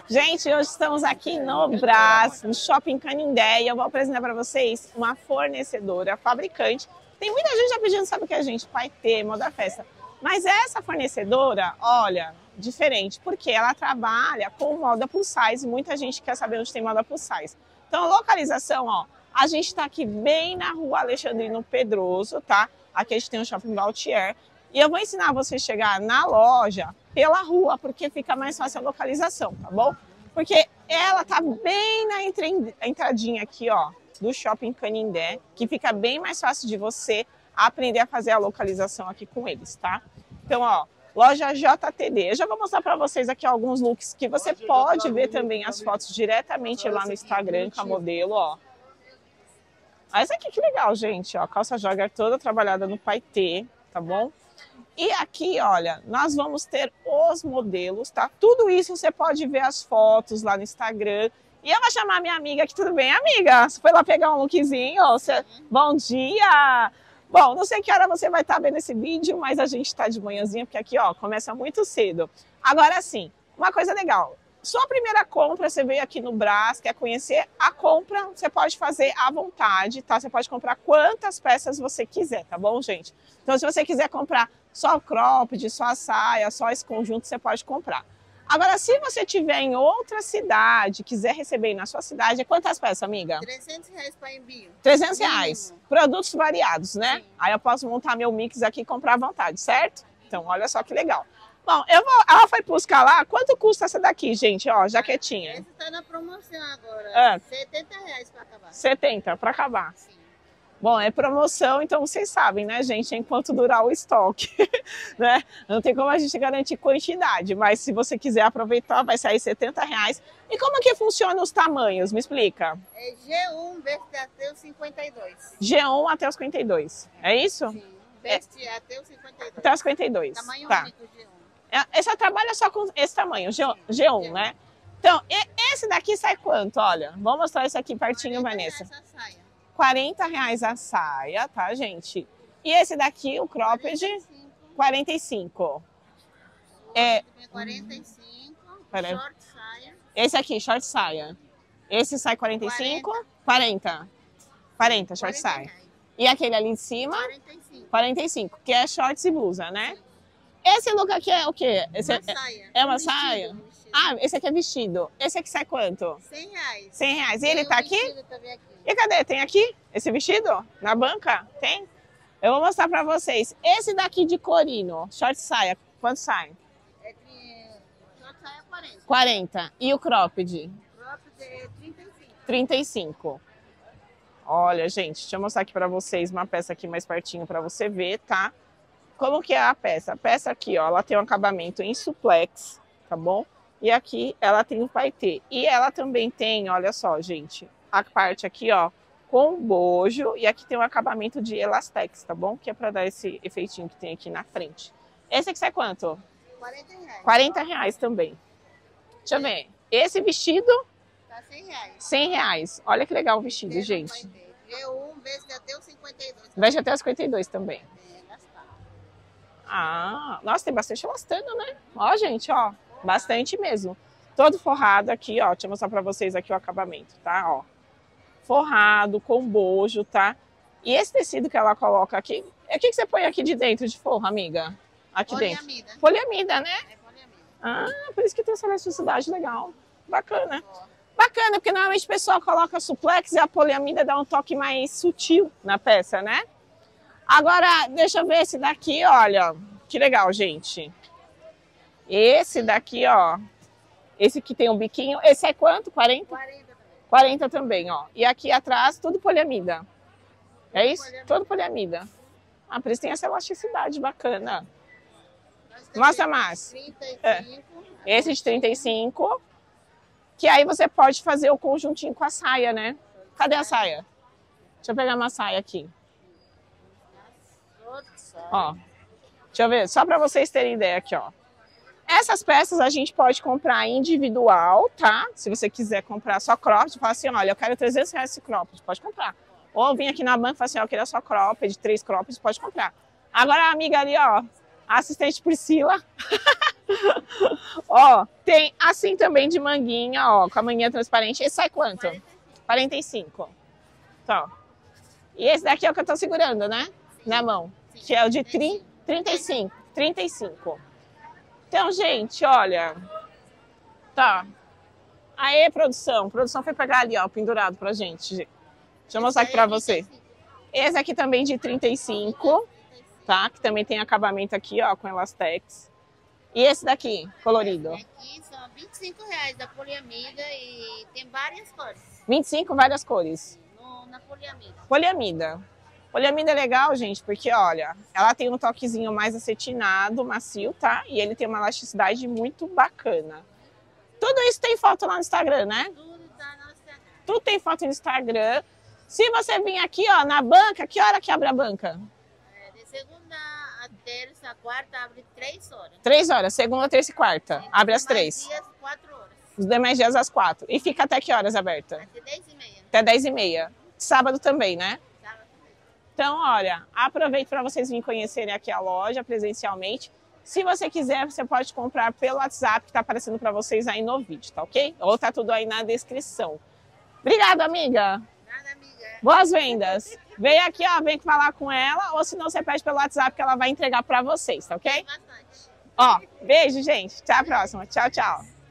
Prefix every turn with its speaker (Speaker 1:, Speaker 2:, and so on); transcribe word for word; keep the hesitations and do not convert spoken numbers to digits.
Speaker 1: Gente, hoje estamos aqui no Brás, no Shopping Canindé, e eu vou apresentar para vocês uma fornecedora, fabricante. Tem muita gente já pedindo, sabe o que a gente vai ter, moda festa. Mas essa fornecedora, olha, diferente, porque ela trabalha com moda plus size, muita gente quer saber onde tem moda plus size. Então, localização, ó, a gente está aqui bem na rua Alexandrino Pedroso, tá? Aqui a gente tem o Shopping Baltier. E eu vou ensinar você a chegar na loja pela rua, porque fica mais fácil a localização, tá bom? Porque ela tá bem na entradinha aqui, ó, do Shopping Canindé, que fica bem mais fácil de você aprender a fazer a localização aqui com eles, tá? Então, ó, loja J T D. Eu já vou mostrar para vocês aqui alguns looks que você pode ver também as fotos diretamente lá no Instagram com a modelo, ó. Essa aqui que legal, gente, ó, calça jogger toda trabalhada no paetê, tá bom? E aqui, olha, nós vamos ter os modelos, tá? Tudo isso você pode ver as fotos lá no Instagram. E eu vou chamar minha amiga aqui, tudo bem, amiga? Você foi lá pegar um lookzinho? Você... Bom dia! Bom, não sei que hora você vai estar vendo esse vídeo, mas a gente está de manhãzinha, porque aqui, ó, começa muito cedo. Agora sim, uma coisa legal. Sua primeira compra, você veio aqui no Brás, quer conhecer a compra, você pode fazer à vontade, tá? Você pode comprar quantas peças você quiser, tá bom, gente? Então, se você quiser comprar só o cropped, só a saia, só esse conjunto, você pode comprar. Agora, se você estiver em outra cidade, quiser receber aí na sua cidade, quantas peças, amiga?
Speaker 2: trezentos reais para envio.
Speaker 1: trezentos reais. Produtos variados, né? Sim. Aí eu posso montar meu mix aqui e comprar à vontade, certo? Então, olha só que legal. Bom, eu vou, ela foi buscar lá. Quanto custa essa daqui, gente? Ó, jaquetinha.
Speaker 2: Essa tá na promoção agora.
Speaker 1: É.
Speaker 2: setenta reais para acabar.
Speaker 1: setenta para acabar.
Speaker 2: Sim.
Speaker 1: Bom, é promoção, então vocês sabem, né, gente, enquanto durar o estoque, né? Não tem como a gente garantir quantidade, mas se você quiser aproveitar, vai sair setenta reais. E como que funciona os tamanhos? Me explica.
Speaker 2: É G um, veste até o cinquenta e dois.
Speaker 1: G um até os cinquenta e dois, é isso?
Speaker 2: Sim, veste é. Até o cinquenta e dois.
Speaker 1: Até os cinquenta e dois,
Speaker 2: Tamanho
Speaker 1: tá.
Speaker 2: único G um.
Speaker 1: Essa trabalha só com esse tamanho, G um, G um, né? Então, esse daqui sai quanto? Olha, vou mostrar esse aqui pertinho, Vanessa.
Speaker 2: Essa saia.
Speaker 1: quarenta reais a saia, tá, gente? E esse daqui, o cropped, quarenta e cinco. É,
Speaker 2: quarenta e cinco,
Speaker 1: pera.
Speaker 2: short saia.
Speaker 1: Esse aqui, short saia. Esse sai quarenta e cinco? quarenta. quarenta, short saia. E aquele ali em cima?
Speaker 2: quarenta e cinco.
Speaker 1: quarenta e cinco, que é shorts e blusa, né? Esse look aqui é o quê? Esse
Speaker 2: uma
Speaker 1: é,
Speaker 2: saia.
Speaker 1: é uma
Speaker 2: um vestido,
Speaker 1: saia?
Speaker 2: um vestido.
Speaker 1: Ah, esse aqui é vestido. Esse aqui sai quanto?
Speaker 2: cem reais.
Speaker 1: cem reais. E ele
Speaker 2: Tem
Speaker 1: tá
Speaker 2: um
Speaker 1: aqui?
Speaker 2: vestido também aqui.
Speaker 1: E cadê? Tem aqui? Esse vestido? Na banca? Tem? Eu vou mostrar pra vocês. Esse daqui de corino, short saia, quanto sai?
Speaker 2: É que short saia quarenta.
Speaker 1: quarenta. E o cropped?
Speaker 2: Cropped é trinta e cinco.
Speaker 1: trinta e cinco. Olha, gente, deixa eu mostrar aqui pra vocês uma peça aqui mais pertinho pra você ver, tá? Como que é a peça? A peça aqui, ó, ela tem um acabamento em suplex, tá bom? E aqui ela tem um paetê. E ela também tem, olha só, gente, a parte aqui, ó, com bojo. E aqui tem um acabamento de elastex, tá bom? Que é pra dar esse efeitinho que tem aqui na frente. Esse aqui sai quanto?
Speaker 2: quarenta reais.
Speaker 1: quarenta reais também. Deixa eu ver. Esse vestido,
Speaker 2: Tá cem reais.
Speaker 1: cem reais. Olha que legal o vestido,
Speaker 2: Mesmo
Speaker 1: gente.
Speaker 2: paetê. G um, veste até o cinquenta e dois.
Speaker 1: Veste até os cinquenta e dois também.
Speaker 2: É, gastar.
Speaker 1: Ah, nossa, tem bastante elastano, né? Ó, gente, ó, bastante mesmo. Todo forrado aqui, ó, deixa eu mostrar pra vocês aqui o acabamento, tá? Ó, forrado, com bojo, tá? E esse tecido que ela coloca aqui, o que, que você põe aqui de dentro de forro, amiga? Aqui dentro.
Speaker 2: Poliamida.
Speaker 1: Poliamida, né?
Speaker 2: É poliamida.
Speaker 1: Ah, por isso que tem essa elasticidade legal. Bacana.
Speaker 2: Ó.
Speaker 1: Bacana, porque normalmente o pessoal coloca suplex e a poliamida dá um toque mais sutil na peça, né? Agora, deixa eu ver esse daqui, olha. Que legal, gente. Esse daqui, ó. Esse que tem um biquinho. Esse é quanto? quarenta?
Speaker 2: quarenta também.
Speaker 1: quarenta também, ó. E aqui atrás, tudo poliamida. É isso?
Speaker 2: poliamida.
Speaker 1: Todo poliamida. Ah, por isso tem essa elasticidade bacana.
Speaker 2: Nós temos
Speaker 1: Mostra mais.
Speaker 2: trinta e cinco.
Speaker 1: É. Esse de trinta e cinco. Que aí você pode fazer o conjuntinho com a saia, né? Cadê a saia? Deixa eu pegar uma saia aqui. Ó, deixa eu ver, só para vocês terem ideia aqui, ó. Essas peças a gente pode comprar individual, tá? Se você quiser comprar só cropped, fala assim, olha, eu quero trezentos reais esse cropped, pode comprar. Ou vim aqui na banca e fala assim, ó, eu queria só cropped, três cropped, pode comprar. Agora a amiga ali, ó, Assistente Priscila. Ó, tem assim também de manguinha, ó, com a manguinha transparente. Esse sai quanto? quarenta e cinco. Tá. E esse daqui é o que eu tô segurando, né? Na mão. Que é o de trinta e cinco. trinta e cinco. Então, gente, olha. Tá. Aê, produção. A produção foi pegar ali, ó, pendurado pra gente. Deixa eu mostrar aqui pra você. Esse aqui também de trinta e cinco, tá? Que também tem acabamento aqui, ó, com elastex. E esse daqui, colorido?
Speaker 2: Esse aqui são vinte e cinco reais da poliamida e tem várias cores.
Speaker 1: vinte e cinco, várias cores.
Speaker 2: No, na poliamida.
Speaker 1: Poliamida. Poliamida é legal, gente, porque, olha, ela tem um toquezinho mais acetinado, macio, tá? E ele tem uma elasticidade muito bacana. Tudo isso tem foto lá no Instagram, né?
Speaker 2: Tudo tá no Instagram.
Speaker 1: Tudo tem foto no Instagram. Se você vir aqui, ó, na banca, que hora que abre a banca?
Speaker 2: É, de segunda a terça, a quarta, abre três horas.
Speaker 1: Três horas, segunda, terça e quarta. Abre às três.
Speaker 2: Dias, quatro horas.
Speaker 1: Os demais dias às quatro. E fica até que horas aberta?
Speaker 2: Até dez e meia.
Speaker 1: Até dez e meia. Sábado também, né?
Speaker 2: Sábado também.
Speaker 1: Então, olha, aproveito para vocês virem conhecerem aqui a loja presencialmente. Se você quiser, você pode comprar pelo WhatsApp que está aparecendo para vocês aí no vídeo, tá ok? Ou tá tudo aí na descrição. Obrigada, amiga.
Speaker 2: Nada, amiga.
Speaker 1: Boas vendas. Vem aqui, ó, vem falar com ela, ou se não, você pede pelo WhatsApp que ela vai entregar para vocês, tá ok?
Speaker 2: Bastante.
Speaker 1: Ó, beijo, gente. Até a próxima. Tchau, tchau.